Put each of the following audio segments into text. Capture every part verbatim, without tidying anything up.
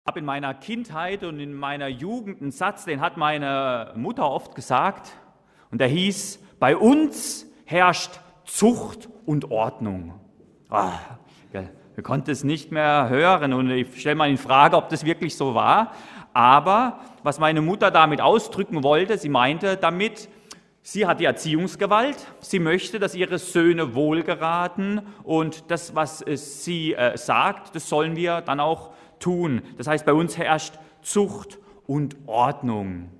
habe in meiner Kindheit und in meiner Jugend einen Satz, den hat meine Mutter oft gesagt, und der hieß: Bei uns herrscht Zucht und Ordnung. Ah, ja, wir konnten es nicht mehr hören und ich stelle mal in Frage, ob das wirklich so war. Aber was meine Mutter damit ausdrücken wollte, sie meinte damit, sie hat die Erziehungsgewalt, sie möchte, dass ihre Söhne wohlgeraten und das, was sie äh, sagt, das sollen wir dann auch tun. Das heißt, bei uns herrscht Zucht und Ordnung.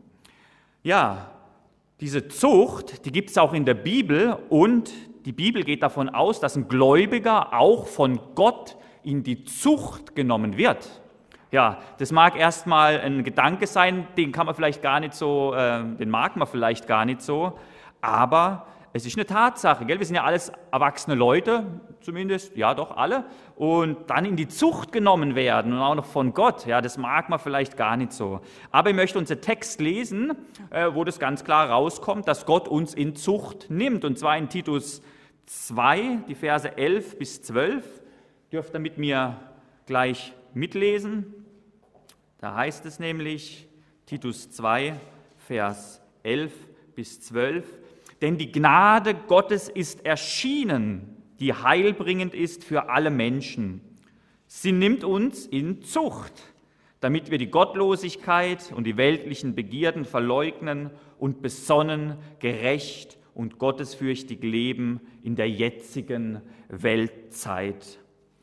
Ja, diese Zucht, die gibt es auch in der Bibel und die Bibel geht davon aus, dass ein Gläubiger auch von Gott in die Zucht genommen wird. Ja, das mag erstmal ein Gedanke sein, den kann man vielleicht gar nicht so, äh, den mag man vielleicht gar nicht so, aber es ist eine Tatsache, gell? Wir sind ja alles erwachsene Leute, zumindest, ja doch alle, und dann in die Zucht genommen werden und auch noch von Gott, ja, das mag man vielleicht gar nicht so. Aber ich möchte unseren Text lesen, äh, wo das ganz klar rauskommt, dass Gott uns in Zucht nimmt, und zwar in Titus zwei, die Verse elf bis zwölf, dürft ihr mit mir gleich mitlesen. Da heißt es nämlich, Titus zwei, Vers elf bis zwölf, denn die Gnade Gottes ist erschienen, die heilbringend ist für alle Menschen. Sie nimmt uns in Zucht, damit wir die Gottlosigkeit und die weltlichen Begierden verleugnen und besonnen, gerecht und gottesfürchtig leben in der jetzigen Weltzeit.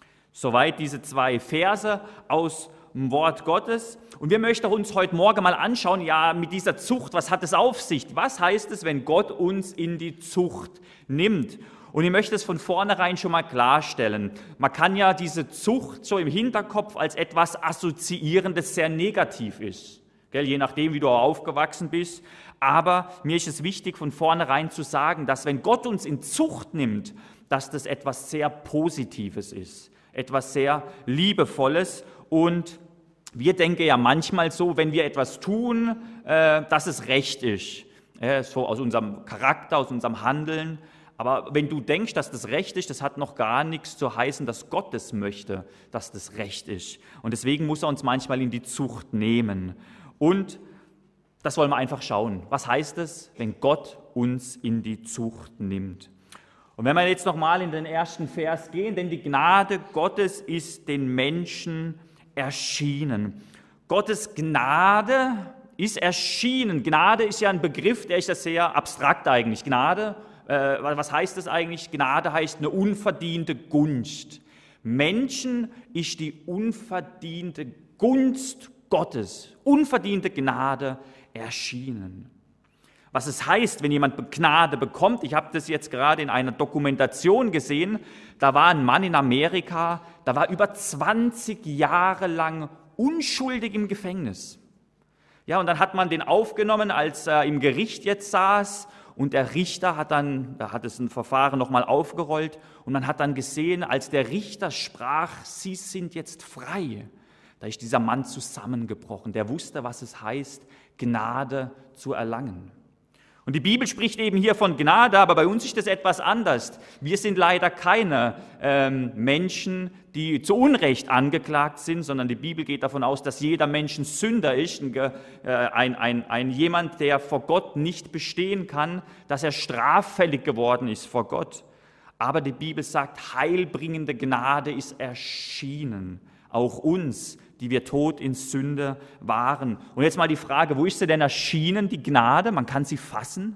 Soweit diese zwei Verse aus dem Wort Gottes. Und wir möchten uns heute Morgen mal anschauen, ja, mit dieser Zucht, was hat es auf sich? Was heißt es, wenn Gott uns in die Zucht nimmt? Und ich möchte es von vornherein schon mal klarstellen. Man kann ja diese Zucht so im Hinterkopf als etwas assoziieren, das sehr negativ ist. Gell, je nachdem, wie du auch aufgewachsen bist. Aber mir ist es wichtig, von vornherein zu sagen, dass wenn Gott uns in Zucht nimmt, dass das etwas sehr Positives ist. Etwas sehr Liebevolles. Und wir denken ja manchmal so, wenn wir etwas tun, äh, dass es recht ist. Äh, so aus unserem Charakter, aus unserem Handeln. Aber wenn du denkst, dass das recht ist, das hat noch gar nichts zu heißen, dass Gott es möchte, dass das recht ist. Und deswegen muss er uns manchmal in die Zucht nehmen. Und das wollen wir einfach schauen. Was heißt es, wenn Gott uns in die Zucht nimmt? Und wenn wir jetzt nochmal in den ersten Vers gehen, denn die Gnade Gottes ist den Menschen erschienen. Gottes Gnade ist erschienen. Gnade ist ja ein Begriff, der ist ja sehr abstrakt eigentlich. Gnade, äh, was heißt das eigentlich? Gnade heißt eine unverdiente Gunst. Menschen ist die unverdiente Gunst Gottes, unverdiente Gnade erschienen. Was es heißt, wenn jemand Gnade bekommt, ich habe das jetzt gerade in einer Dokumentation gesehen, da war ein Mann in Amerika, der war über zwanzig Jahre lang unschuldig im Gefängnis. Ja, und dann hat man den aufgenommen, als er im Gericht jetzt saß, und der Richter hat dann, da hat es ein Verfahren nochmal aufgerollt, und man hat dann gesehen, als der Richter sprach, Sie sind jetzt frei, da ist dieser Mann zusammengebrochen, der wusste, was es heißt, Gnade zu erlangen. Und die Bibel spricht eben hier von Gnade, aber bei uns ist das etwas anders. Wir sind leider keine ähm, Menschen, die zu Unrecht angeklagt sind, sondern die Bibel geht davon aus, dass jeder Mensch ein Sünder ist, ein, äh, ein, ein, ein jemand, der vor Gott nicht bestehen kann, dass er straffällig geworden ist vor Gott. Aber die Bibel sagt, heilbringende Gnade ist erschienen, auch uns, die wir tot in Sünde waren. Und jetzt mal die Frage, wo ist sie denn erschienen, die Gnade? Man kann sie fassen.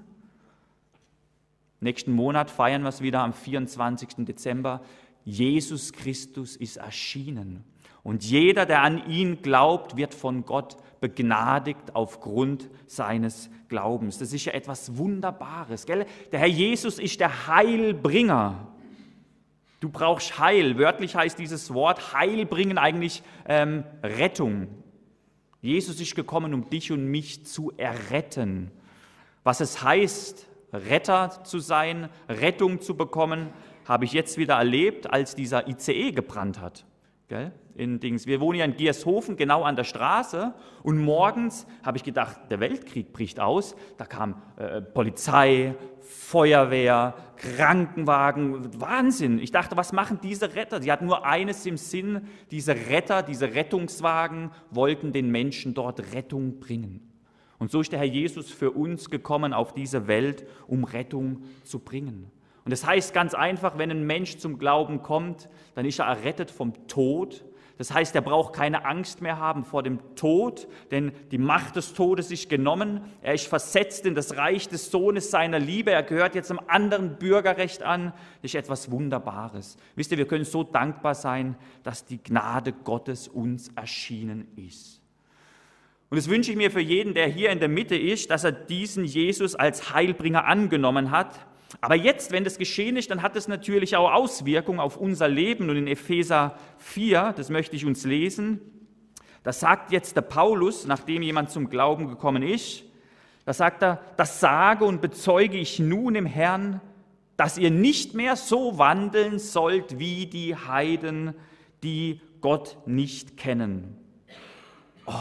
Nächsten Monat feiern wir es wieder am vierundzwanzigsten Dezember. Jesus Christus ist erschienen. Und jeder, der an ihn glaubt, wird von Gott begnadigt aufgrund seines Glaubens. Das ist ja etwas Wunderbares, gell? Der Herr Jesus ist der Heilbringer. Du brauchst Heil. Wörtlich heißt dieses Wort Heil bringen eigentlich ähm, Rettung. Jesus ist gekommen, um dich und mich zu erretten. Was es heißt, Retter zu sein, Rettung zu bekommen, habe ich jetzt wieder erlebt, als dieser I C E gebrannt hat. gell? In Dings. Wir wohnen ja in Giershofen, genau an der Straße. Und morgens habe ich gedacht, der Weltkrieg bricht aus. Da kam äh, Polizei, Feuerwehr, Krankenwagen, Wahnsinn. Ich dachte, was machen diese Retter? Die hatten nur eines im Sinn, diese Retter, diese Rettungswagen wollten den Menschen dort Rettung bringen. Und so ist der Herr Jesus für uns gekommen auf diese Welt, um Rettung zu bringen. Und das heißt ganz einfach, wenn ein Mensch zum Glauben kommt, dann ist er errettet vom Tod. Das heißt, er braucht keine Angst mehr haben vor dem Tod, denn die Macht des Todes ist genommen. Er ist versetzt in das Reich des Sohnes seiner Liebe. Er gehört jetzt einem anderen Bürgerrecht an. Das ist etwas Wunderbares. Wisst ihr, wir können so dankbar sein, dass die Gnade Gottes uns erschienen ist. Und das wünsche ich mir für jeden, der hier in der Mitte ist, dass er diesen Jesus als Heilbringer angenommen hat. Aber jetzt, wenn das geschehen ist, dann hat es natürlich auch Auswirkungen auf unser Leben. Und in Epheser vier, das möchte ich uns lesen, da sagt jetzt der Paulus, nachdem jemand zum Glauben gekommen ist, da sagt er, das sage und bezeuge ich nun im Herrn, dass ihr nicht mehr so wandeln sollt wie die Heiden, die Gott nicht kennen. Oh.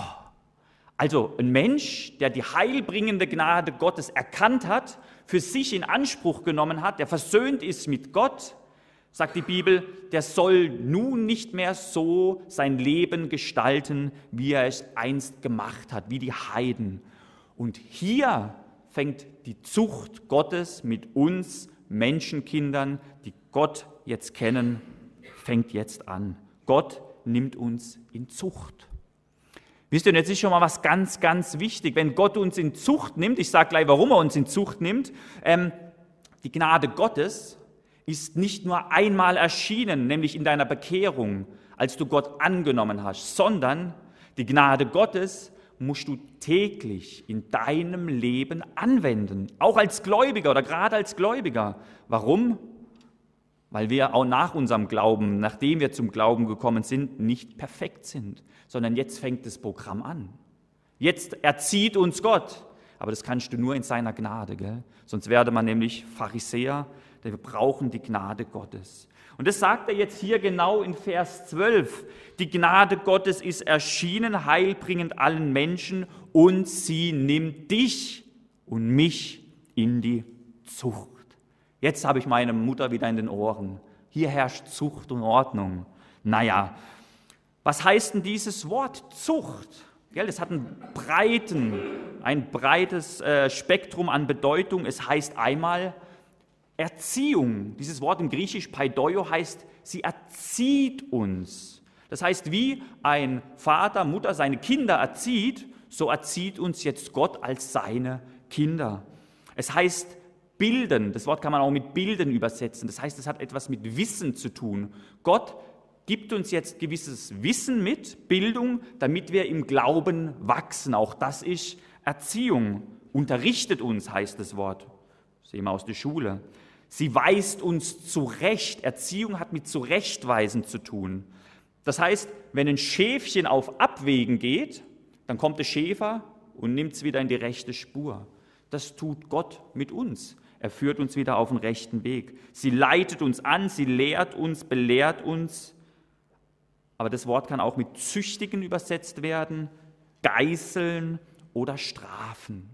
Also ein Mensch, der die heilbringende Gnade Gottes erkannt hat, für sich in Anspruch genommen hat, der versöhnt ist mit Gott, sagt die Bibel, der soll nun nicht mehr so sein Leben gestalten, wie er es einst gemacht hat, wie die Heiden. Und hier fängt die Zucht Gottes mit uns Menschenkindern, die Gott jetzt kennen, fängt jetzt an. Gott nimmt uns in Zucht. Wisst ihr, und jetzt ist schon mal was ganz, ganz wichtig. Wenn Gott uns in Zucht nimmt, ich sage gleich, warum er uns in Zucht nimmt, ähm, die Gnade Gottes ist nicht nur einmal erschienen, nämlich in deiner Bekehrung, als du Gott angenommen hast, sondern die Gnade Gottes musst du täglich in deinem Leben anwenden, auch als Gläubiger oder gerade als Gläubiger. Warum? Weil wir auch nach unserem Glauben, nachdem wir zum Glauben gekommen sind, nicht perfekt sind, sondern jetzt fängt das Programm an. Jetzt erzieht uns Gott, aber das kannst du nur in seiner Gnade, gell? Sonst werde man nämlich Pharisäer, denn wir brauchen die Gnade Gottes. Und das sagt er jetzt hier genau in Vers zwölf. Die Gnade Gottes ist erschienen, heilbringend allen Menschen, und sie nimmt dich und mich in die Zucht. Jetzt habe ich meine Mutter wieder in den Ohren. Hier herrscht Zucht und Ordnung. Naja, was heißt denn dieses Wort Zucht? Es hat einen breiten, ein breites äh, Spektrum an Bedeutung. Es heißt einmal Erziehung. Dieses Wort im Griechisch Paideio heißt, sie erzieht uns. Das heißt, wie ein Vater, Mutter seine Kinder erzieht, so erzieht uns jetzt Gott als seine Kinder. Es heißt bilden, das Wort kann man auch mit Bilden übersetzen. Das heißt, es hat etwas mit Wissen zu tun. Gott gibt uns jetzt gewisses Wissen mit, Bildung, damit wir im Glauben wachsen. Auch das ist Erziehung. Unterrichtet uns, heißt das Wort. Das sehen wir aus der Schule. Sie weist uns zurecht. Erziehung hat mit Zurechtweisen zu tun. Das heißt, wenn ein Schäfchen auf Abwägen geht, dann kommt der Schäfer und nimmt es wieder in die rechte Spur. Das tut Gott mit uns. Er führt uns wieder auf den rechten Weg. Sie leitet uns an, sie lehrt uns, belehrt uns. Aber das Wort kann auch mit züchtigen übersetzt werden, geißeln oder strafen.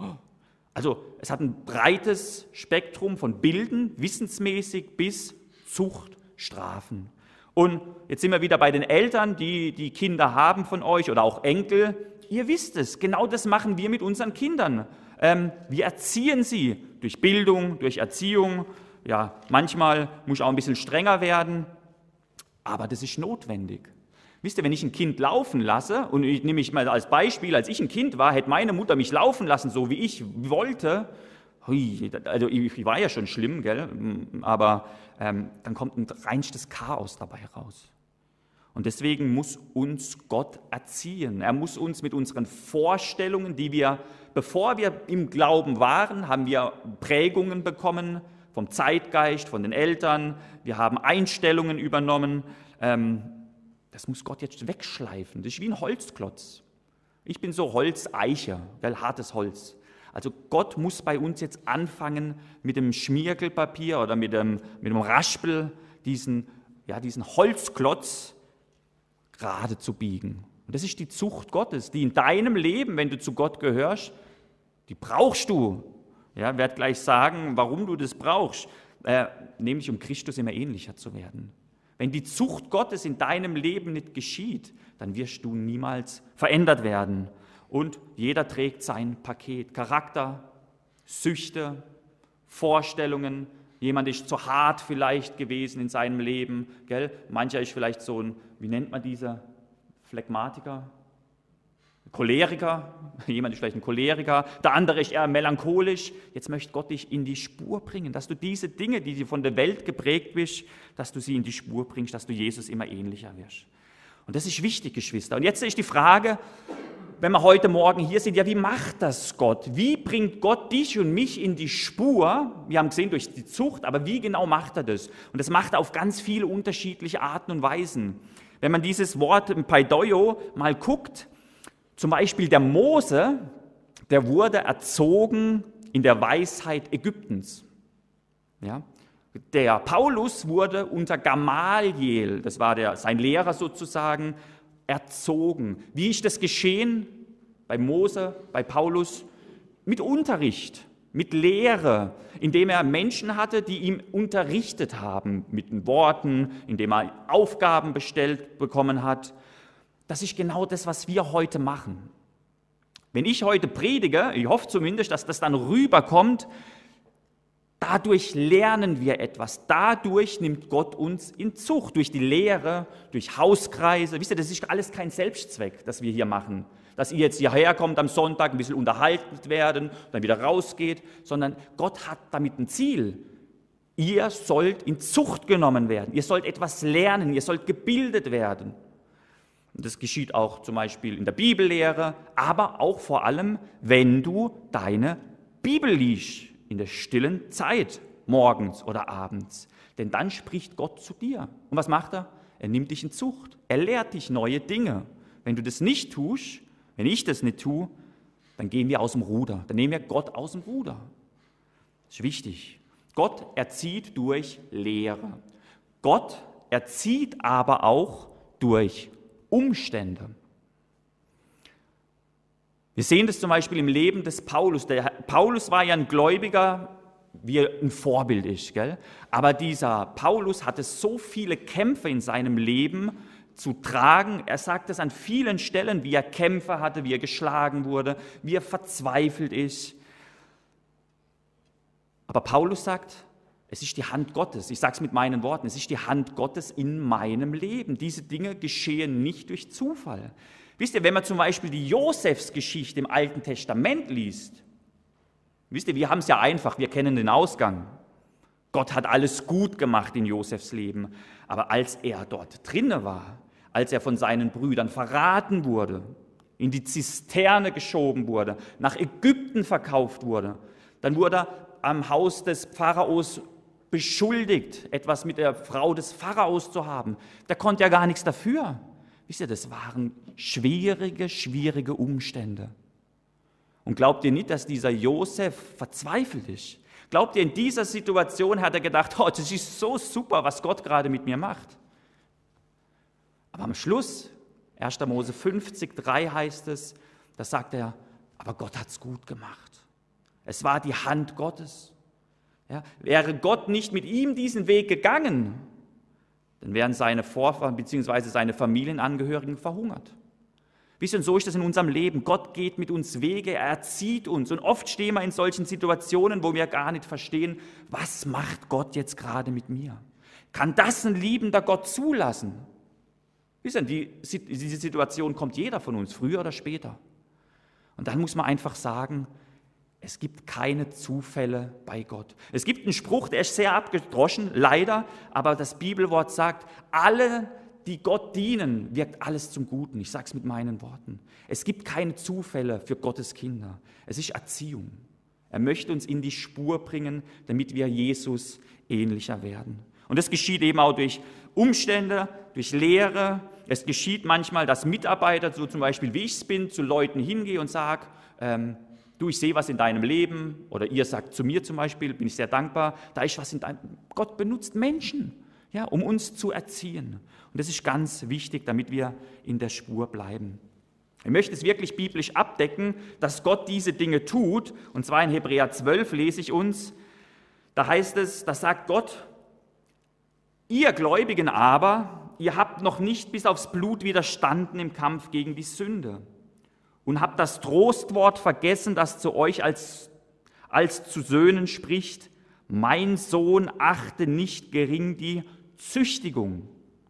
Also es hat ein breites Spektrum von Bilden, wissensmäßig bis Zucht, Strafen. Und jetzt sind wir wieder bei den Eltern, die die Kinder haben von euch oder auch Enkel. Ihr wisst es, genau das machen wir mit unseren Kindern. Ähm, wir erziehen sie durch Bildung, durch Erziehung. Ja, manchmal muss ich auch ein bisschen strenger werden, aber das ist notwendig. Wisst ihr, wenn ich ein Kind laufen lasse, und ich nehme mich mal als Beispiel, als ich ein Kind war, hätte meine Mutter mich laufen lassen, so wie ich wollte. Hui, also ich war ja schon schlimm, gell? Aber ähm, dann kommt ein reinstes Chaos dabei raus. Und deswegen muss uns Gott erziehen. Er muss uns mit unseren Vorstellungen, die wir, bevor wir im Glauben waren, haben wir Prägungen bekommen vom Zeitgeist, von den Eltern. Wir haben Einstellungen übernommen. Ähm, das muss Gott jetzt wegschleifen. Das ist wie ein Holzklotz. Ich bin so Holzeiche, gell, hartes Holz. Also Gott muss bei uns jetzt anfangen, mit dem Schmirgelpapier oder mit dem, mit dem Raspel diesen, ja, diesen Holzklotz gerade zu biegen. Und das ist die Zucht Gottes, die in deinem Leben, wenn du zu Gott gehörst, die brauchst du. Ja, ich werde gleich sagen, warum du das brauchst, äh, nämlich um Christus immer ähnlicher zu werden. Wenn die Zucht Gottes in deinem Leben nicht geschieht, dann wirst du niemals verändert werden. Und jeder trägt sein Paket. Charakter, Süchte, Vorstellungen. Jemand ist zu hart vielleicht gewesen in seinem Leben. Gell? Mancher ist vielleicht so ein, wie nennt man dieser, Phlegmatiker, Choleriker. Jemand ist vielleicht ein Choleriker. Der andere ist eher melancholisch. Jetzt möchte Gott dich in die Spur bringen, dass du diese Dinge, die du von der Welt geprägt bist, dass du sie in die Spur bringst, dass du Jesus immer ähnlicher wirst. Und das ist wichtig, Geschwister. Und jetzt ist die Frage, wenn wir heute Morgen hier sind, ja, wie macht das Gott? Wie bringt Gott dich und mich in die Spur? Wir haben gesehen, durch die Zucht, aber wie genau macht er das? Und das macht er auf ganz viele unterschiedliche Arten und Weisen. Wenn man dieses Wort im Paideio mal guckt, zum Beispiel der Mose, der wurde erzogen in der Weisheit Ägyptens. Ja? Der Paulus wurde unter Gamaliel, das war der, sein Lehrer sozusagen, erzogen. Wie ist das geschehen? Bei Mose, bei Paulus? Mit Unterricht, mit Lehre, indem er Menschen hatte, die ihm unterrichtet haben, mit den Worten, indem er Aufgaben bestellt bekommen hat. Das ist genau das, was wir heute machen. Wenn ich heute predige, ich hoffe zumindest, dass das dann rüberkommt, dadurch lernen wir etwas. Dadurch nimmt Gott uns in Zucht, durch die Lehre, durch Hauskreise. Wisst ihr, das ist alles kein Selbstzweck, das wir hier machen. Dass ihr jetzt hierher kommt am Sonntag, ein bisschen unterhalten werden, dann wieder rausgeht, sondern Gott hat damit ein Ziel. Ihr sollt in Zucht genommen werden. Ihr sollt etwas lernen, ihr sollt gebildet werden. Das geschieht auch zum Beispiel in der Bibellehre, aber auch vor allem, wenn du deine Bibel liest, in der stillen Zeit, morgens oder abends. Denn dann spricht Gott zu dir. Und was macht er? Er nimmt dich in Zucht. Er lehrt dich neue Dinge. Wenn du das nicht tust, wenn ich das nicht tue, dann gehen wir aus dem Ruder. Dann nehmen wir Gott aus dem Ruder. Das ist wichtig. Gott erzieht durch Lehre. Gott erzieht aber auch durch Umstände. Wir sehen das zum Beispiel im Leben des Paulus. Der Paulus war ja ein Gläubiger, wie er ein Vorbild ist. Gell? Aber dieser Paulus hatte so viele Kämpfe in seinem Leben zu tragen. Er sagt es an vielen Stellen, wie er Kämpfe hatte, wie er geschlagen wurde, wie er verzweifelt ist. Aber Paulus sagt, es ist die Hand Gottes. Ich sage es mit meinen Worten, es ist die Hand Gottes in meinem Leben. Diese Dinge geschehen nicht durch Zufall. Wisst ihr, wenn man zum Beispiel die Josefsgeschichte im Alten Testament liest, wisst ihr, wir haben es ja einfach, wir kennen den Ausgang. Gott hat alles gut gemacht in Josefs Leben. Aber als er dort drinne war, als er von seinen Brüdern verraten wurde, in die Zisterne geschoben wurde, nach Ägypten verkauft wurde, dann wurde er am Haus des Pharaos beschuldigt, etwas mit der Frau des Pharaos zu haben. Der konnte ja gar nichts dafür. Wisst ihr, das waren schwierige, schwierige Umstände. Und glaubt ihr nicht, dass dieser Josef verzweifelt ist? Glaubt ihr, in dieser Situation hat er gedacht, oh, das ist so super, was Gott gerade mit mir macht? Aber am Schluss, erster Mose fünfzig, drei heißt es, da sagt er, aber Gott hat es gut gemacht. Es war die Hand Gottes. Ja, wäre Gott nicht mit ihm diesen Weg gegangen, dann wären seine Vorfahren bzw. seine Familienangehörigen verhungert. Wisst ihr, und so ist das in unserem Leben. Gott geht mit uns Wege, er erzieht uns. Und oft stehen wir in solchen Situationen, wo wir gar nicht verstehen, was macht Gott jetzt gerade mit mir? Kann das ein liebender Gott zulassen? Wisst ihr, die, diese Situation kommt jeder von uns, früher oder später. Und dann muss man einfach sagen, es gibt keine Zufälle bei Gott. Es gibt einen Spruch, der ist sehr abgedroschen, leider, aber das Bibelwort sagt, alle, die Gott dienen, wirkt alles zum Guten. Ich sage es mit meinen Worten. Es gibt keine Zufälle für Gottes Kinder. Es ist Erziehung. Er möchte uns in die Spur bringen, damit wir Jesus ähnlicher werden. Und das geschieht eben auch durch Umstände, durch Lehre. Es geschieht manchmal, dass Mitarbeiter, so zum Beispiel wie ich es bin, zu Leuten hingehe und sage, ähm, du, ich sehe was in deinem Leben, oder ihr sagt zu mir zum Beispiel, bin ich sehr dankbar, da ist was in deinem, Gott benutzt Menschen. ja, um uns zu erziehen. Und das ist ganz wichtig, damit wir in der Spur bleiben. Ich möchte es wirklich biblisch abdecken, dass Gott diese Dinge tut. Und zwar in Hebräer zwölf lese ich uns, da heißt es, da sagt Gott, ihr Gläubigen aber, ihr habt noch nicht bis aufs Blut widerstanden im Kampf gegen die Sünde und habt das Trostwort vergessen, das zu euch als, als zu Söhnen spricht, mein Sohn, achte nicht gering die Züchtigung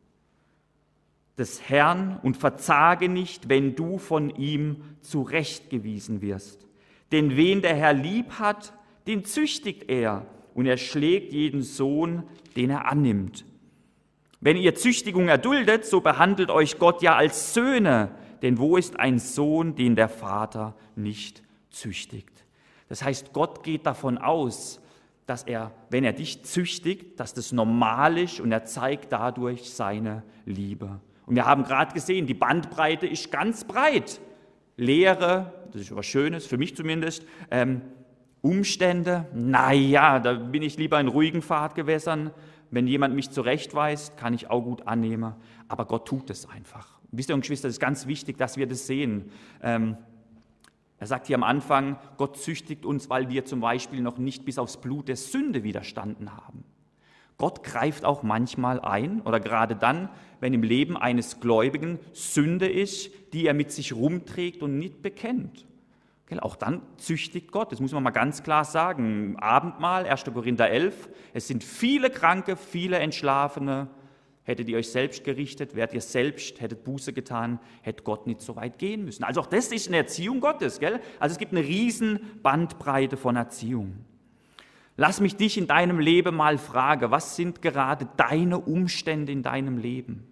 des Herrn und verzage nicht, wenn du von ihm zurechtgewiesen wirst. Denn wen der Herr lieb hat, den züchtigt er und er schlägt jeden Sohn, den er annimmt. Wenn ihr Züchtigung erduldet, so behandelt euch Gott ja als Söhne, denn wo ist ein Sohn, den der Vater nicht züchtigt? Das heißt, Gott geht davon aus, dass er, wenn er dich züchtigt, dass das normal ist und er zeigt dadurch seine Liebe. Und wir haben gerade gesehen, die Bandbreite ist ganz breit. Lehre, das ist was Schönes, für mich zumindest, ähm, Umstände, naja, da bin ich lieber in ruhigen Fahrtgewässern. Wenn jemand mich zurechtweist, kann ich auch gut annehmen, aber Gott tut es einfach. Wisst ihr, Geschwister, es ist ganz wichtig, dass wir das sehen. Ähm, er sagt hier am Anfang, Gott züchtigt uns, weil wir zum Beispiel noch nicht bis aufs Blut der Sünde widerstanden haben. Gott greift auch manchmal ein, oder gerade dann, wenn im Leben eines Gläubigen Sünde ist, die er mit sich rumträgt und nicht bekennt. Auch dann züchtigt Gott, das muss man mal ganz klar sagen. Abendmahl, erster Korinther elf, es sind viele Kranke, viele Entschlafene. Hättet ihr euch selbst gerichtet, wärt ihr selbst, hättet Buße getan, hätte Gott nicht so weit gehen müssen. Also auch das ist eine Erziehung Gottes, gell? Also es gibt eine riesen Bandbreite von Erziehung. Lass mich dich in deinem Leben mal fragen, was sind gerade deine Umstände in deinem Leben?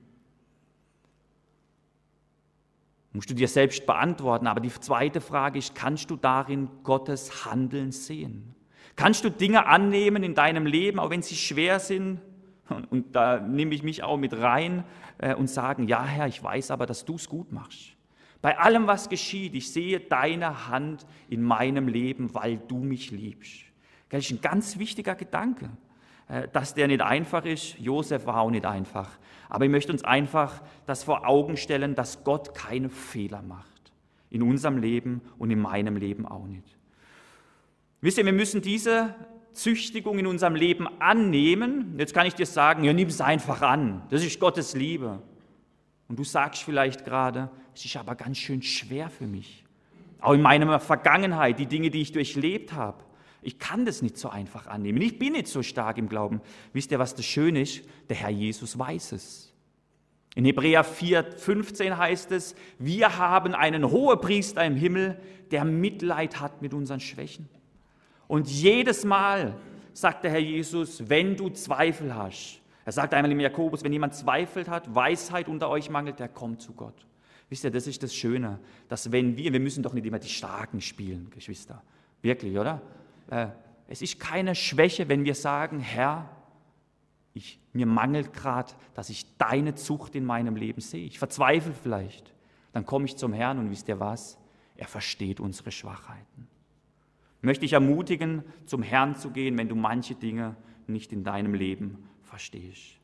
Musst du dir selbst beantworten, aber die zweite Frage ist, kannst du darin Gottes Handeln sehen? Kannst du Dinge annehmen in deinem Leben, auch wenn sie schwer sind? Und, und da nehme ich mich auch mit rein äh, und sagen, ja Herr, ich weiß aber, dass du es gut machst. Bei allem, was geschieht, ich sehe deine Hand in meinem Leben, weil du mich liebst. Das ist ein ganz wichtiger Gedanke, äh, dass der nicht einfach ist. Josef war auch nicht einfach. Aber ich möchte uns einfach das vor Augen stellen, dass Gott keine Fehler macht. In unserem Leben und in meinem Leben auch nicht. Wisst ihr, wir müssen diese Züchtigung in unserem Leben annehmen. Jetzt kann ich dir sagen, ja, nimm es einfach an. Das ist Gottes Liebe. Und du sagst vielleicht gerade, es ist aber ganz schön schwer für mich. Auch in meiner Vergangenheit, die Dinge, die ich durchlebt habe. Ich kann das nicht so einfach annehmen. Ich bin nicht so stark im Glauben. Wisst ihr, was das Schöne ist? Der Herr Jesus weiß es. In Hebräer vier, fünfzehn heißt es, wir haben einen Hohepriester im Himmel, der Mitleid hat mit unseren Schwächen. Und jedes Mal sagt der Herr Jesus, wenn du Zweifel hast, er sagt einmal im Jakobus, wenn jemand Zweifel hat, Weisheit unter euch mangelt, der kommt zu Gott. Wisst ihr, das ist das Schöne, dass wenn wir, wir müssen doch nicht immer die Starken spielen, Geschwister. Wirklich, oder? Es ist keine Schwäche, wenn wir sagen, Herr, ich, mir mangelt gerade, dass ich deine Zucht in meinem Leben sehe. Ich verzweifle vielleicht. Dann komme ich zum Herrn und wisst ihr was? Er versteht unsere Schwachheiten. Ich möchte dich ermutigen, zum Herrn zu gehen, wenn du manche Dinge nicht in deinem Leben verstehst.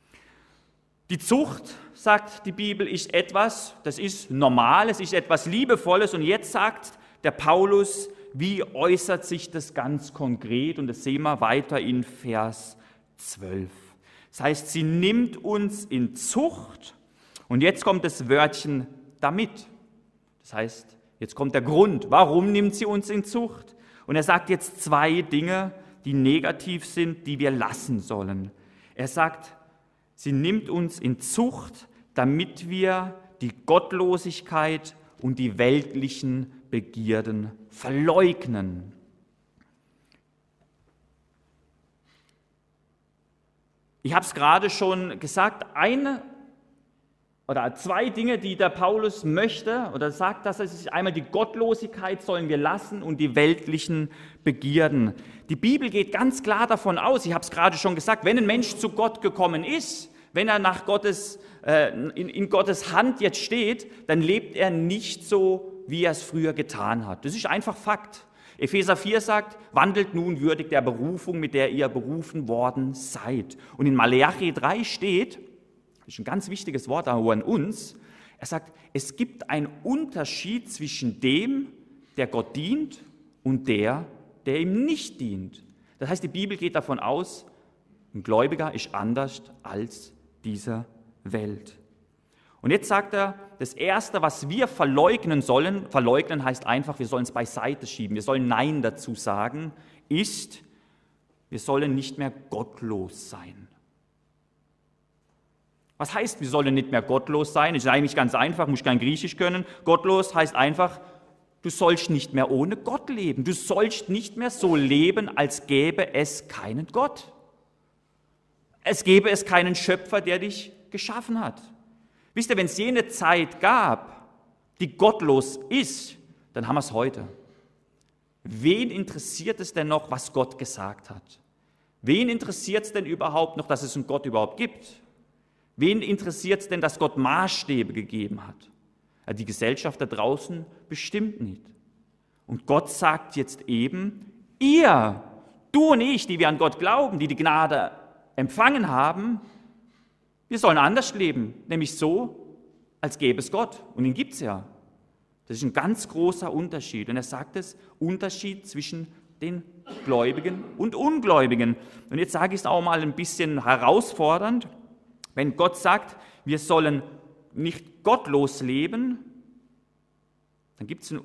Die Zucht, sagt die Bibel, ist etwas, das ist normal, es ist etwas Liebevolles. Und jetzt sagt der Paulus, wie äußert sich das ganz konkret? Und das sehen wir weiter in Vers zwölf. Das heißt, sie nimmt uns in Zucht und jetzt kommt das Wörtchen damit. Das heißt, jetzt kommt der Grund, warum nimmt sie uns in Zucht? Und er sagt jetzt zwei Dinge, die negativ sind, die wir lassen sollen. Er sagt, sie nimmt uns in Zucht, damit wir die Gottlosigkeit und die weltlichen Begierden verleugnen. Ich habe es gerade schon gesagt, eine oder zwei Dinge, die der Paulus möchte oder sagt, dass es ist einmal die Gottlosigkeit sollen wir lassen und die weltlichen Begierden. Die Bibel geht ganz klar davon aus, ich habe es gerade schon gesagt, wenn ein Mensch zu Gott gekommen ist, wenn er nach Gottes, äh, in, in Gottes Hand jetzt steht, dann lebt er nicht so, wie er es früher getan hat. Das ist einfach Fakt. Epheser vier sagt, wandelt nun würdig der Berufung, mit der ihr berufen worden seid. Und in Maleachi drei steht, das ist ein ganz wichtiges Wort auch an uns, er sagt, es gibt einen Unterschied zwischen dem, der Gott dient, und der, der ihm nicht dient. Das heißt, die Bibel geht davon aus, ein Gläubiger ist anders als dieser Welt. Und jetzt sagt er, das Erste, was wir verleugnen sollen, verleugnen heißt einfach, wir sollen es beiseite schieben, wir sollen Nein dazu sagen, ist, wir sollen nicht mehr gottlos sein. Was heißt, wir sollen nicht mehr gottlos sein? Das ist eigentlich ganz einfach, muss kein Griechisch können. Gottlos heißt einfach, du sollst nicht mehr ohne Gott leben. Du sollst nicht mehr so leben, als gäbe es keinen Gott. Es gäbe es keinen Schöpfer, der dich geschaffen hat. Wisst ihr, wenn es jene Zeit gab, die gottlos ist, dann haben wir es heute. Wen interessiert es denn noch, was Gott gesagt hat? Wen interessiert es denn überhaupt noch, dass es einen Gott überhaupt gibt? Wen interessiert es denn, dass Gott Maßstäbe gegeben hat? Ja, die Gesellschaft da draußen bestimmt nicht. Und Gott sagt jetzt eben, ihr, du und ich, die wir an Gott glauben, die die Gnade empfangen haben, wir sollen anders leben, nämlich so, als gäbe es Gott. Und ihn gibt es ja. Das ist ein ganz großer Unterschied. Und er sagt es, Unterschied zwischen den Gläubigen und Ungläubigen. Und jetzt sage ich es auch mal ein bisschen herausfordernd. Wenn Gott sagt, wir sollen nicht gottlos leben, dann gibt es ein...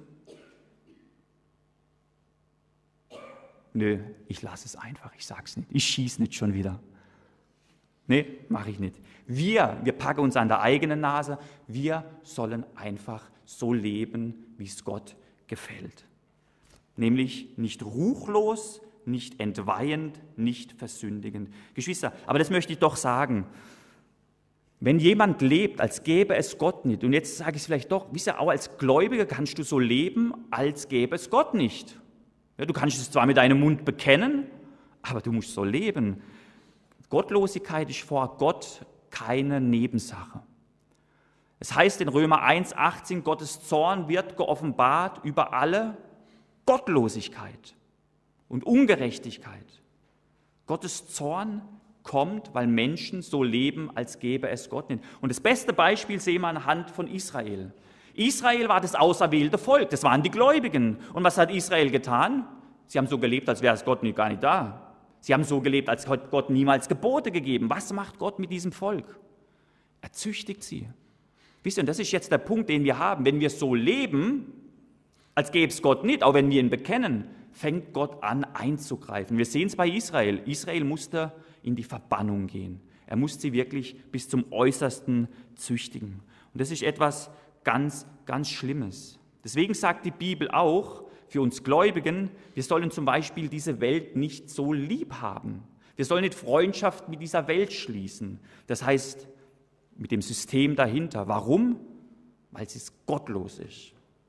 Nö, ich lasse es einfach, ich sage es nicht. Ich schieße nicht schon wieder. Nee, mache ich nicht. Wir, wir packen uns an der eigenen Nase, wir sollen einfach so leben, wie es Gott gefällt. Nämlich nicht ruchlos, nicht entweihend, nicht versündigend. Geschwister, aber das möchte ich doch sagen. Wenn jemand lebt, als gäbe es Gott nicht, und jetzt sage ich es vielleicht doch, wisst ihr, auch als Gläubiger kannst du so leben, als gäbe es Gott nicht. Ja, du kannst es zwar mit deinem Mund bekennen, aber du musst so leben. Gottlosigkeit ist vor Gott keine Nebensache. Es heißt in Römer eins achtzehn, Gottes Zorn wird geoffenbart über alle Gottlosigkeit und Ungerechtigkeit. Gottes Zorn kommt, weil Menschen so leben, als gäbe es Gott nicht. Und das beste Beispiel sehen wir anhand von Israel. Israel war das auserwählte Volk, das waren die Gläubigen. Und was hat Israel getan? Sie haben so gelebt, als wäre es Gott gar nicht da. Sie haben so gelebt, als hätte Gott niemals Gebote gegeben. Was macht Gott mit diesem Volk? Er züchtigt sie. Wisst ihr, und das ist jetzt der Punkt, den wir haben. Wenn wir so leben, als gäbe es Gott nicht, auch wenn wir ihn bekennen, fängt Gott an einzugreifen. Wir sehen es bei Israel. Israel musste in die Verbannung gehen. Er musste sie wirklich bis zum Äußersten züchtigen. Und das ist etwas ganz, ganz Schlimmes. Deswegen sagt die Bibel auch, für uns Gläubigen, wir sollen zum Beispiel diese Welt nicht so lieb haben. Wir sollen nicht Freundschaft mit dieser Welt schließen. Das heißt, mit dem System dahinter. Warum? Weil es gottlos ist.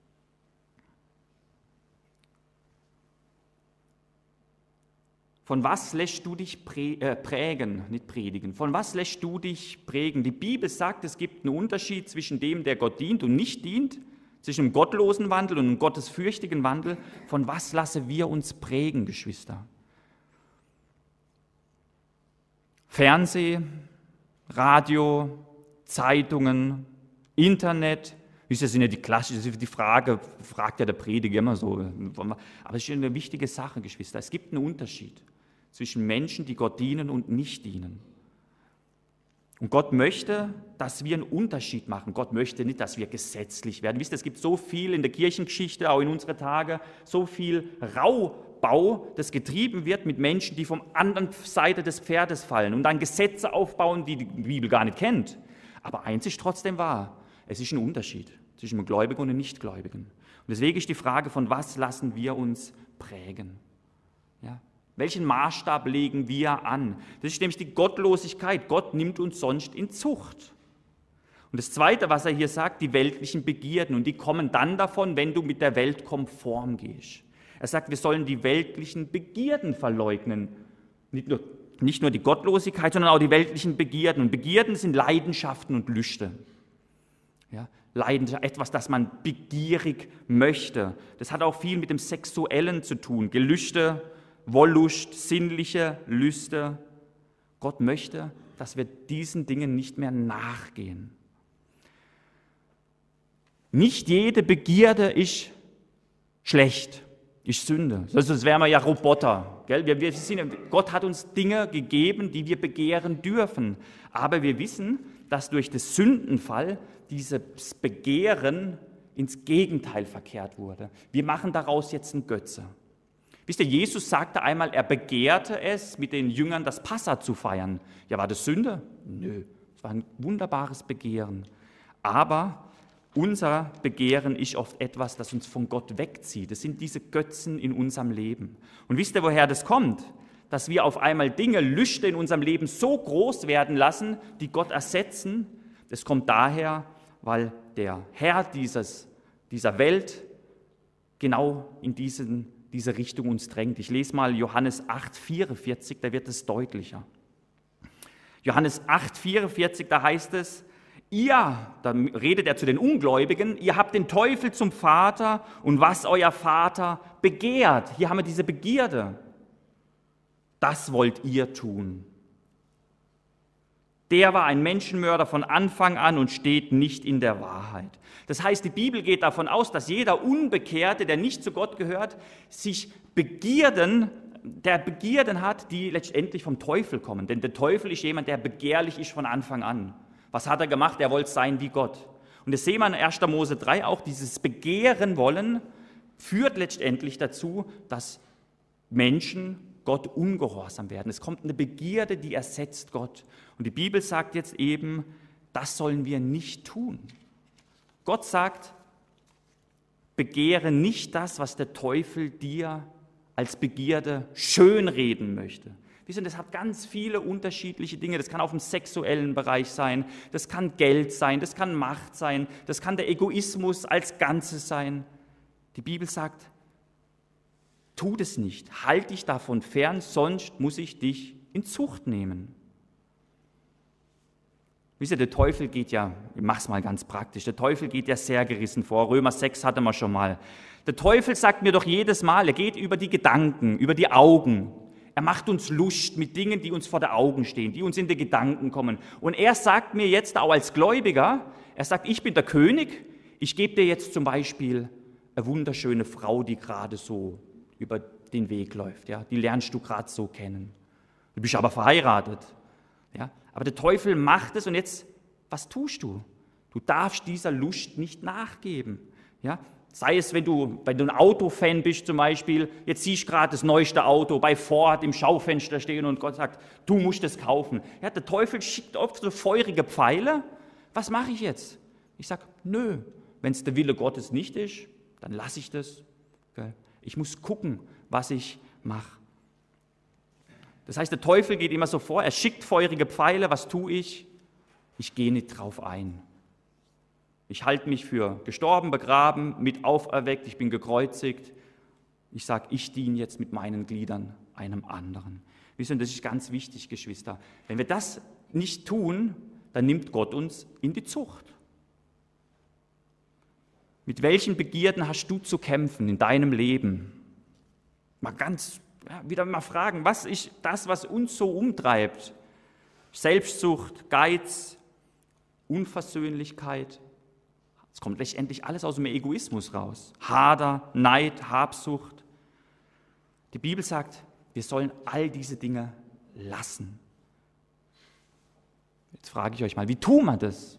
Von was lässt du dich prägen, nicht predigen? Von was lässt du dich prägen? Die Bibel sagt, es gibt einen Unterschied zwischen dem, der Gott dient und nicht dient, zwischen einem gottlosen Wandel und einem gottesfürchtigen Wandel. Von was lassen wir uns prägen, Geschwister? Fernsehen, Radio, Zeitungen, Internet. Das sind ja die klassische die Frage, fragt ja der Prediger immer so. Aber es ist eine wichtige Sache, Geschwister. Es gibt einen Unterschied zwischen Menschen, die Gott dienen und nicht dienen. Und Gott möchte, dass wir einen Unterschied machen. Gott möchte nicht, dass wir gesetzlich werden. Wisst ihr, es gibt so viel in der Kirchengeschichte, auch in unseren Tagen, so viel Raubbau, das getrieben wird mit Menschen, die vom anderen Seite des Pferdes fallen und dann Gesetze aufbauen, die die Bibel gar nicht kennt. Aber eins ist trotzdem wahr. Es ist ein Unterschied zwischen einem Gläubigen und einem Nichtgläubigen. Und deswegen ist die Frage, von was lassen wir uns prägen? Ja? Welchen Maßstab legen wir an? Das ist nämlich die Gottlosigkeit. Gott nimmt uns sonst in Zucht. Und das Zweite, was er hier sagt, die weltlichen Begierden. Und die kommen dann davon, wenn du mit der Welt konform gehst. Er sagt, wir sollen die weltlichen Begierden verleugnen. Nicht nur, nicht nur die Gottlosigkeit, sondern auch die weltlichen Begierden. Und Begierden sind Leidenschaften und Lüste. Ja, Leidenschaft, etwas, das man begierig möchte. Das hat auch viel mit dem Sexuellen zu tun. Gelüste, Wollust, sinnliche Lüste. Gott möchte, dass wir diesen Dingen nicht mehr nachgehen. Nicht jede Begierde ist schlecht, ist Sünde. Sonst wären wir ja Roboter. Gell? Wir, wir sind, Gott hat uns Dinge gegeben, die wir begehren dürfen. Aber wir wissen, dass durch den Sündenfall dieses Begehren ins Gegenteil verkehrt wurde. Wir machen daraus jetzt einen Götze. Wisst ihr, Jesus sagte einmal, er begehrte es, mit den Jüngern das Passa zu feiern. Ja, war das Sünde? Nö, es war ein wunderbares Begehren. Aber unser Begehren ist oft etwas, das uns von Gott wegzieht. Das sind diese Götzen in unserem Leben. Und wisst ihr, woher das kommt? Dass wir auf einmal Dinge, Lüste in unserem Leben so groß werden lassen, die Gott ersetzen. Das kommt daher, weil der Herr dieses, dieser Welt genau in diesen diese Richtung uns drängt. Ich lese mal Johannes acht, vierundvierzig, da wird es deutlicher. Johannes acht, vierundvierzig, da heißt es, ihr, da redet er zu den Ungläubigen, ihr habt den Teufel zum Vater und was euer Vater begehrt, hier haben wir diese Begierde, das wollt ihr tun. Der war ein Menschenmörder von Anfang an und steht nicht in der Wahrheit. Das heißt, die Bibel geht davon aus, dass jeder Unbekehrte, der nicht zu Gott gehört, sich Begierden, der Begierden hat, die letztendlich vom Teufel kommen. Denn der Teufel ist jemand, der begehrlich ist von Anfang an. Was hat er gemacht? Er wollte sein wie Gott. Und das sehen wir in erster Mose drei auch, dieses Begehren wollen führt letztendlich dazu, dass Menschen Gott ungehorsam werden. Es kommt eine Begierde, die ersetzt Gott. Und die Bibel sagt jetzt eben, das sollen wir nicht tun. Gott sagt, begehre nicht das, was der Teufel dir als Begierde schönreden möchte. Wisst ihr, das hat ganz viele unterschiedliche Dinge. Das kann auf dem sexuellen Bereich sein, das kann Geld sein, das kann Macht sein, das kann der Egoismus als Ganzes sein. Die Bibel sagt, tu das nicht, halt dich davon fern, sonst muss ich dich in Zucht nehmen. Wisst ihr, der Teufel geht ja, ich mach's mal ganz praktisch, der Teufel geht ja sehr gerissen vor. Römer sechs hatten wir schon mal. Der Teufel sagt mir doch jedes Mal, er geht über die Gedanken, über die Augen. Er macht uns Lust mit Dingen, die uns vor den Augen stehen, die uns in die Gedanken kommen. Und er sagt mir jetzt auch als Gläubiger, er sagt, ich bin der König, ich gebe dir jetzt zum Beispiel eine wunderschöne Frau, die gerade so über den Weg läuft. Ja? Die lernst du gerade so kennen. Du bist aber verheiratet. Ja? Aber der Teufel macht es und jetzt, was tust du? Du darfst dieser Lust nicht nachgeben. Ja? Sei es, wenn du, wenn du ein Autofan bist zum Beispiel, jetzt siehst du gerade das neueste Auto bei Ford im Schaufenster stehen und Gott sagt, du musst es kaufen. Ja, der Teufel schickt oft so feurige Pfeile. Was mache ich jetzt? Ich sage, nö, wenn es der Wille Gottes nicht ist, dann lasse ich das. Ich muss gucken, was ich mache. Das heißt, der Teufel geht immer so vor, er schickt feurige Pfeile, was tue ich? Ich gehe nicht drauf ein. Ich halte mich für gestorben, begraben, mit auferweckt, ich bin gekreuzigt. Ich sage, ich diene jetzt mit meinen Gliedern einem anderen. Wisst ihr, das ist ganz wichtig, Geschwister. Wenn wir das nicht tun, dann nimmt Gott uns in die Zucht. Mit welchen Begierden hast du zu kämpfen in deinem Leben? Mal ganz ja, wieder mal fragen, was ist das, was uns so umtreibt? Selbstsucht, Geiz, Unversöhnlichkeit. Es kommt letztendlich alles aus dem Egoismus raus. Hader, Neid, Habsucht. Die Bibel sagt, wir sollen all diese Dinge lassen. Jetzt frage ich euch mal, wie tun wir das?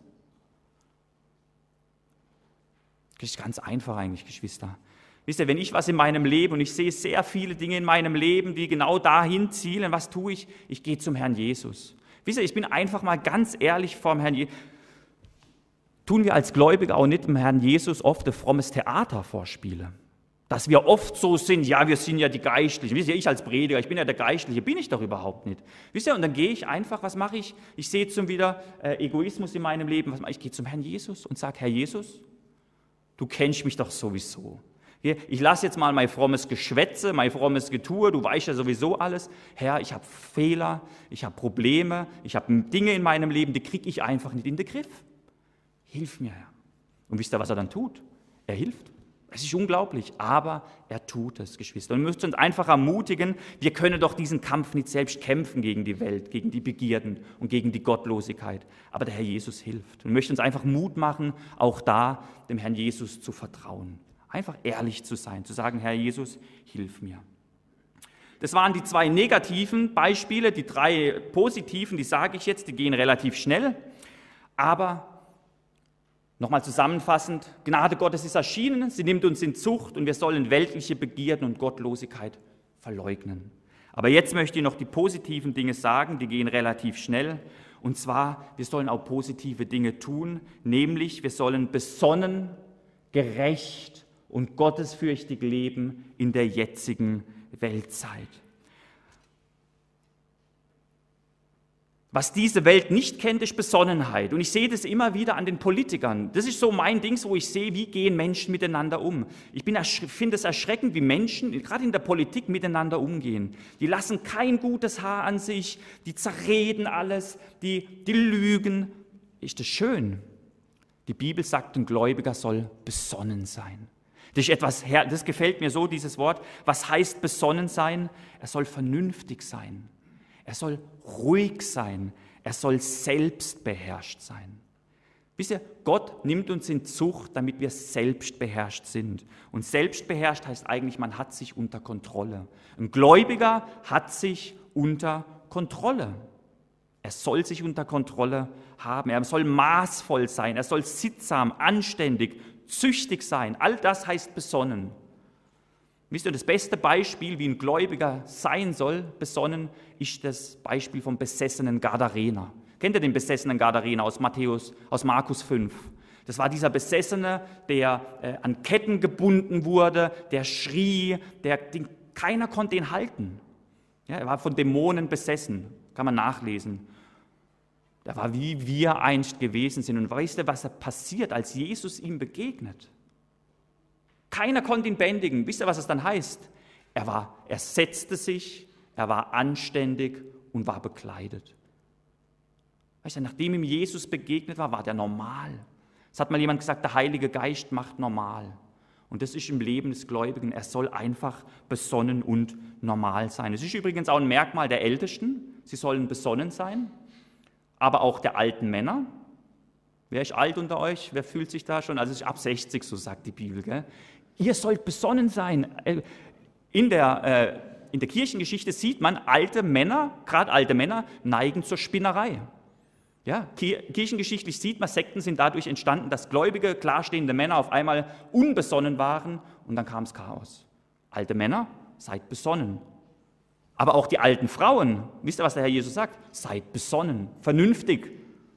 Das ist ganz einfach eigentlich, Geschwister. Wisst ihr, wenn ich was in meinem Leben, und ich sehe sehr viele Dinge in meinem Leben, die genau dahin zielen, was tue ich? Ich gehe zum Herrn Jesus. Wisst ihr, ich bin einfach mal ganz ehrlich vor dem Herrn Jesus. Tun wir als Gläubige auch nicht dem Herrn Jesus oft ein frommes Theater vorspielen? Dass wir oft so sind, ja, wir sind ja die Geistlichen. Wisst ihr, ich als Prediger, ich bin ja der Geistliche, bin ich doch überhaupt nicht. Wisst ihr, und dann gehe ich einfach, was mache ich? Ich sehe zum wieder äh, Egoismus in meinem Leben. Was mache ich? Ich gehe zum Herrn Jesus und sage, Herr Jesus, du kennst mich doch sowieso. Ich lasse jetzt mal mein frommes Geschwätze, mein frommes Getue, du weißt ja sowieso alles. Herr, ich habe Fehler, ich habe Probleme, ich habe Dinge in meinem Leben, die kriege ich einfach nicht in den Griff. Hilf mir, Herr. Und wisst ihr, was er dann tut? Er hilft. Es ist unglaublich, aber er tut es, Geschwister. Und wir müssen uns einfach ermutigen, wir können doch diesen Kampf nicht selbst kämpfen gegen die Welt, gegen die Begierden und gegen die Gottlosigkeit. Aber der Herr Jesus hilft. Und wir möchten uns einfach Mut machen, auch da dem Herrn Jesus zu vertrauen. Einfach ehrlich zu sein, zu sagen, Herr Jesus, hilf mir. Das waren die zwei negativen Beispiele, die drei positiven, die sage ich jetzt, die gehen relativ schnell. Aber nochmal zusammenfassend, Gnade Gottes ist erschienen, sie nimmt uns in Zucht und wir sollen weltliche Begierden und Gottlosigkeit verleugnen. Aber jetzt möchte ich noch die positiven Dinge sagen, die gehen relativ schnell. Und zwar, wir sollen auch positive Dinge tun, nämlich wir sollen besonnen, gerecht und gottesfürchtig leben in der jetzigen Weltzeit. Was diese Welt nicht kennt, ist Besonnenheit. Und ich sehe das immer wieder an den Politikern. Das ist so mein Ding, wo ich sehe, wie gehen Menschen miteinander um. Ich finde es erschreckend, wie Menschen, gerade in der Politik, miteinander umgehen. Die lassen kein gutes Haar an sich, die zerreden alles, die, die lügen. Ist das schön? Die Bibel sagt, ein Gläubiger soll besonnen sein. Das ist etwas, das gefällt mir so, dieses Wort. Was heißt besonnen sein? Er soll vernünftig sein. Er soll ruhig sein. Er soll selbstbeherrscht sein. Wisst ihr, Gott nimmt uns in Zucht, damit wir selbstbeherrscht sind. Und selbstbeherrscht heißt eigentlich, man hat sich unter Kontrolle. Ein Gläubiger hat sich unter Kontrolle. Er soll sich unter Kontrolle haben. Er soll maßvoll sein. Er soll sittsam, anständig, züchtig sein. All das heißt besonnen. Wisst ihr, das beste Beispiel, wie ein Gläubiger sein soll, besonnen, ist das Beispiel vom besessenen Gadarener. Kennt ihr den besessenen Gadarener aus Matthäus, aus Markus fünf? Das war dieser Besessene, der äh, an Ketten gebunden wurde, der schrie, der, den, keiner konnte ihn halten. Ja, er war von Dämonen besessen, kann man nachlesen. Er war wie wir einst gewesen sind. Und weißt du, was passiert, als Jesus ihm begegnet? Keiner konnte ihn bändigen. Wisst ihr, was es dann heißt? Er, war, er setzte sich, er war anständig und war bekleidet. Weißt du, nachdem ihm Jesus begegnet war, war der normal. Es hat mal jemand gesagt, der Heilige Geist macht normal. Und das ist im Leben des Gläubigen. Er soll einfach besonnen und normal sein. Es ist übrigens auch ein Merkmal der Ältesten. Sie sollen besonnen sein, aber auch der alten Männer. Wer ist alt unter euch? Wer fühlt sich da schon? Also es ist ab sechzig, so sagt die Bibel. Gell? Ihr sollt besonnen sein. In der, äh, in der Kirchengeschichte sieht man, alte Männer, gerade alte Männer, neigen zur Spinnerei. Ja, kirchengeschichtlich sieht man, Sekten sind dadurch entstanden, dass gläubige, klarstehende Männer auf einmal unbesonnen waren und dann kam das Chaos. Alte Männer, seid besonnen. Aber auch die alten Frauen, wisst ihr, was der Herr Jesus sagt? Seid besonnen, vernünftig.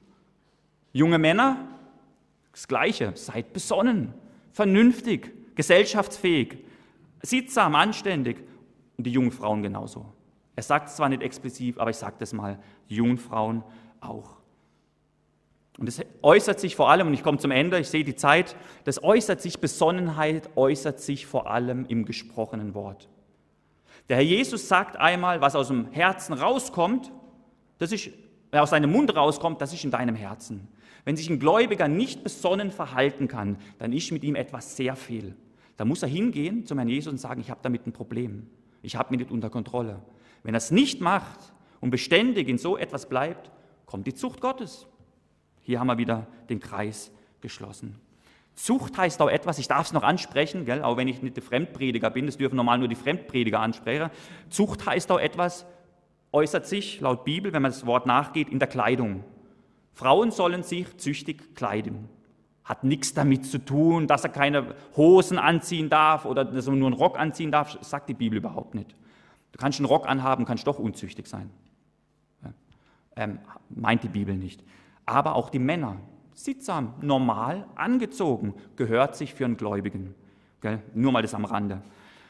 Junge Männer, das Gleiche, seid besonnen, vernünftig, gesellschaftsfähig, sittsam, anständig. Und die jungen Frauen genauso. Er sagt es zwar nicht explizit, aber ich sage das mal, die jungen Frauen auch. Und das äußert sich vor allem, und ich komme zum Ende, ich sehe die Zeit, das äußert sich, Besonnenheit äußert sich vor allem im gesprochenen Wort. Der Herr Jesus sagt einmal, was aus dem Herzen rauskommt, das ist, aus seinem Mund rauskommt, das ist in deinem Herzen. Wenn sich ein Gläubiger nicht besonnen verhalten kann, dann ist mit ihm etwas sehr viel. Da muss er hingehen zum Herrn Jesus und sagen, ich habe damit ein Problem. Ich habe mich nicht unter Kontrolle. Wenn er es nicht macht und beständig in so etwas bleibt, kommt die Zucht Gottes. Hier haben wir wieder den Kreis geschlossen. Zucht heißt auch etwas, ich darf es noch ansprechen, gell, auch wenn ich nicht der Fremdprediger bin, das dürfen normal nur die Fremdprediger ansprechen. Zucht heißt auch etwas, äußert sich laut Bibel, wenn man das Wort nachgeht, in der Kleidung. Frauen sollen sich züchtig kleiden. Hat nichts damit zu tun, dass er keine Hosen anziehen darf oder dass er nur einen Rock anziehen darf, sagt die Bibel überhaupt nicht. Du kannst einen Rock anhaben, kannst doch unzüchtig sein. Ja. Ähm, meint die Bibel nicht. Aber auch die Männer, sittsam, normal, angezogen, gehört sich für einen Gläubigen. Gell? Nur mal das am Rande.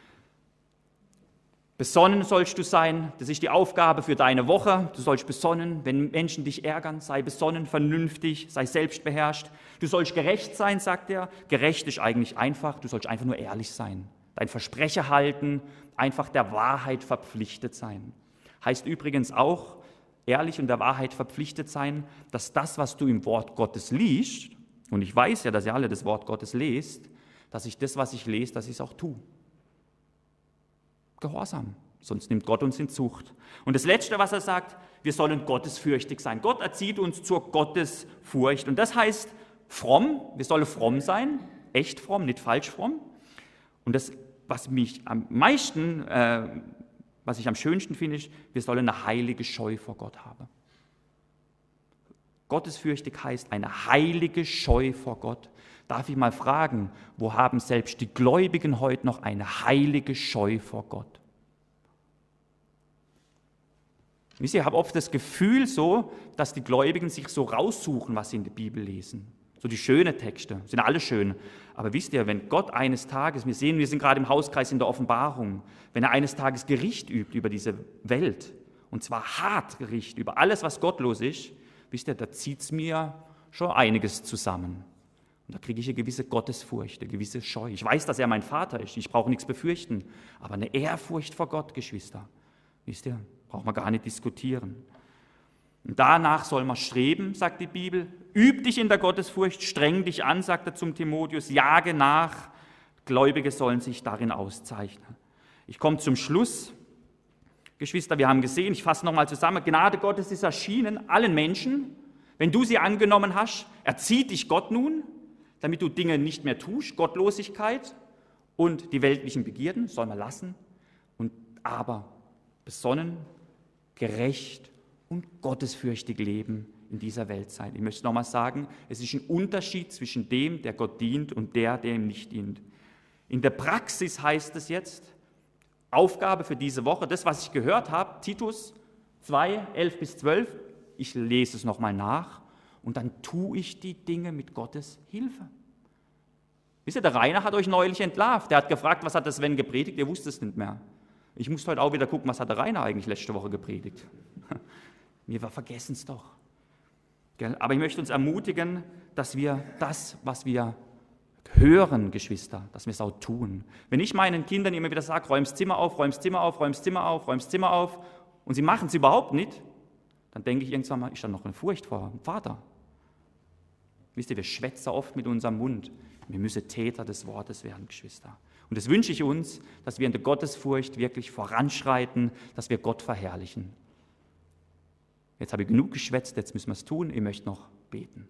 Besonnen sollst du sein, das ist die Aufgabe für deine Woche. Du sollst besonnen, wenn Menschen dich ärgern, sei besonnen, vernünftig, sei selbstbeherrscht. Du sollst gerecht sein, sagt er. Gerecht ist eigentlich einfach, du sollst einfach nur ehrlich sein. Dein Versprechen halten, einfach der Wahrheit verpflichtet sein. Heißt übrigens auch, ehrlich und der Wahrheit verpflichtet sein, dass das, was du im Wort Gottes liest, Und ich weiß ja, dass ihr alle das Wort Gottes lest, dass ich das, was ich lese, dass ich es auch tue. Gehorsam, sonst nimmt Gott uns in Zucht. Und das Letzte, was er sagt, wir sollen gottesfürchtig sein. Gott erzieht uns zur Gottesfurcht. Und das heißt fromm, wir sollen fromm sein, echt fromm, nicht falsch fromm. Und das, was mich am meisten, äh, was ich am schönsten finde, ist, wir sollen eine heilige Scheu vor Gott haben. Gottesfürchtig heißt eine heilige Scheu vor Gott. Darf ich mal fragen, wo haben selbst die Gläubigen heute noch eine heilige Scheu vor Gott? Wisst ihr, ich habe oft das Gefühl so, dass die Gläubigen sich so raussuchen, was sie in der Bibel lesen. So die schönen Texte, sind alle schön. Aber wisst ihr, wenn Gott eines Tages, wir sehen, wir sind gerade im Hauskreis in der Offenbarung, wenn er eines Tages Gericht übt über diese Welt, und zwar hart Gericht über alles, was gottlos ist, wisst ihr, da zieht es mir schon einiges zusammen. Und da kriege ich eine gewisse Gottesfurcht, eine gewisse Scheu. Ich weiß, dass er mein Vater ist, ich brauche nichts befürchten, aber eine Ehrfurcht vor Gott, Geschwister, wisst ihr, braucht man gar nicht diskutieren. Und danach soll man streben, sagt die Bibel. Üb dich in der Gottesfurcht, streng dich an, sagt er zum Timotheus, jage nach. Gläubige sollen sich darin auszeichnen. Ich komme zum Schluss. Geschwister, wir haben gesehen, ich fasse nochmal zusammen, Gnade Gottes ist erschienen allen Menschen. Wenn du sie angenommen hast, erzieht dich Gott nun, damit du Dinge nicht mehr tust, Gottlosigkeit und die weltlichen Begierden, soll man lassen, und aber besonnen, gerecht und gottesfürchtig leben in dieser Weltzeit. Ich möchte nochmal sagen, es ist ein Unterschied zwischen dem, der Gott dient, und der, der ihm nicht dient. In der Praxis heißt es jetzt, Aufgabe für diese Woche, das, was ich gehört habe, Titus zwei, elf bis zwölf, ich lese es nochmal nach und dann tue ich die Dinge mit Gottes Hilfe. Wisst ihr, der Rainer hat euch neulich entlarvt, der hat gefragt, was hat der Sven gepredigt, ihr wusstet es nicht mehr. Ich musste heute auch wieder gucken, was hat der Rainer eigentlich letzte Woche gepredigt. Wir vergessen es doch. Aber ich möchte uns ermutigen, dass wir das, was wir hören, Geschwister, dass wir es auch tun. Wenn ich meinen Kindern immer wieder sage, räum das Zimmer auf, räum das Zimmer auf, räum das Zimmer auf, räum das Zimmer auf, und sie machen es überhaupt nicht, dann denke ich irgendwann mal, ist da noch eine Furcht vor dem Vater. Wisst ihr, wir schwätzen oft mit unserem Mund. Wir müssen Täter des Wortes werden, Geschwister. Und das wünsche ich uns, dass wir in der Gottesfurcht wirklich voranschreiten, dass wir Gott verherrlichen. Jetzt habe ich genug geschwätzt, jetzt müssen wir es tun. Ich möchte noch beten.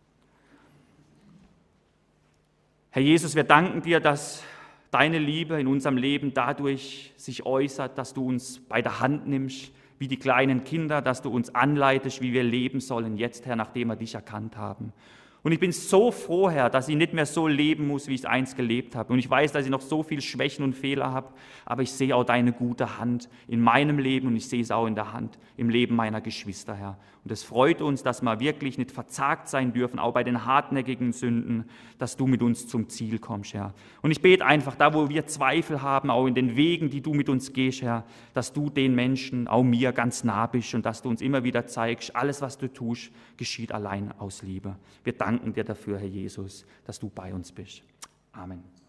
Herr Jesus, wir danken dir, dass deine Liebe in unserem Leben dadurch sich äußert, dass du uns bei der Hand nimmst, wie die kleinen Kinder, dass du uns anleitest, wie wir leben sollen jetzt, Herr, nachdem wir dich erkannt haben. Und ich bin so froh, Herr, dass ich nicht mehr so leben muss, wie ich es einst gelebt habe. Und ich weiß, dass ich noch so viel Schwächen und Fehler habe, aber ich sehe auch deine gute Hand in meinem Leben und ich sehe es auch in der Hand im Leben meiner Geschwister, Herr. Und es freut uns, dass wir wirklich nicht verzagt sein dürfen, auch bei den hartnäckigen Sünden, dass du mit uns zum Ziel kommst, Herr. Und ich bete einfach, da wo wir Zweifel haben, auch in den Wegen, die du mit uns gehst, Herr, dass du den Menschen, auch mir, ganz nah bist und dass du uns immer wieder zeigst, alles, was du tust, geschieht allein aus Liebe. Wir danken dir dafür, Herr Jesus, dass du bei uns bist. Amen.